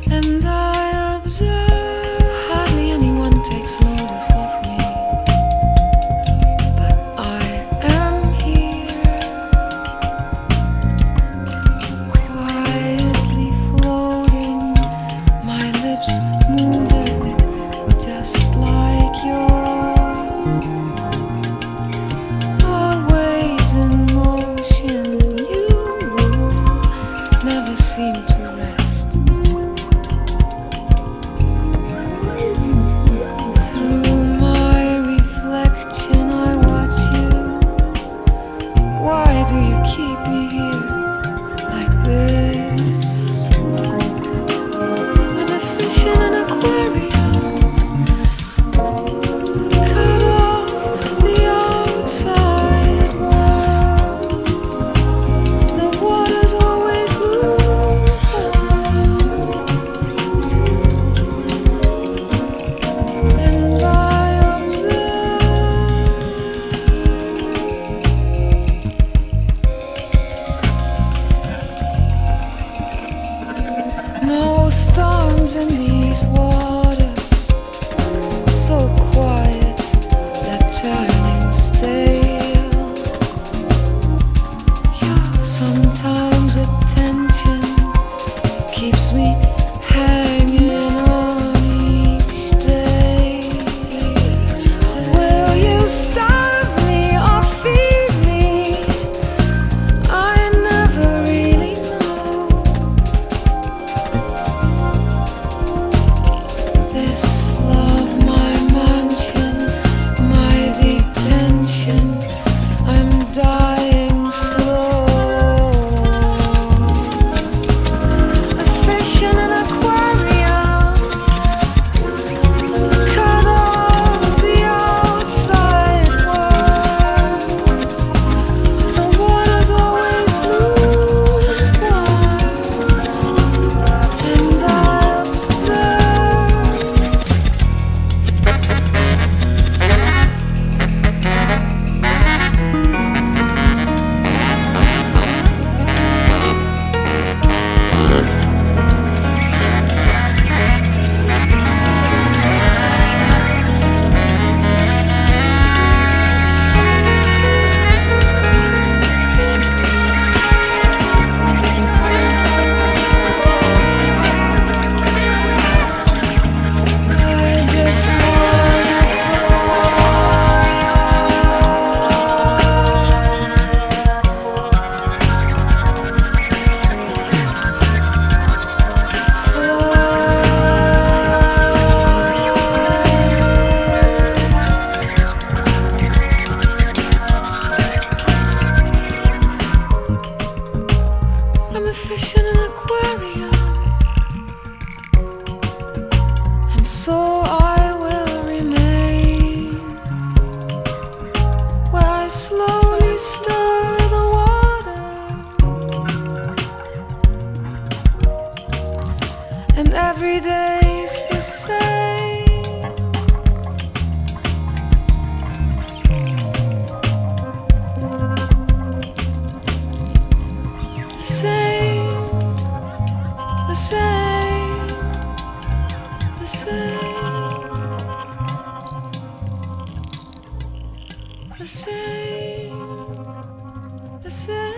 And I observe hardly anyone takes notice of me, but I am here, quietly floating, my lips moving just like yours, always in motion. You never seem to rest. Through my reflection I watch you. Why do you keep me here like this? I'm a fish in an aquarium, cut off the outside world. The water's always moving, and I observe. No storms in these waters, so quiet that turning stale. Your sometimes attention keeps me hanging on each day. Will you starve me or feed me? I never really know. This love, my mansion, my detention, I'm dying slow. A fish in an aquarium, cut off the outside world. The water's always lukewarm, and I observe. I just wanna I'm a fish in an aquarium, and so I will remain, where I slowly stir the water, and every day's the same. The same, the same, the same, the same, the same.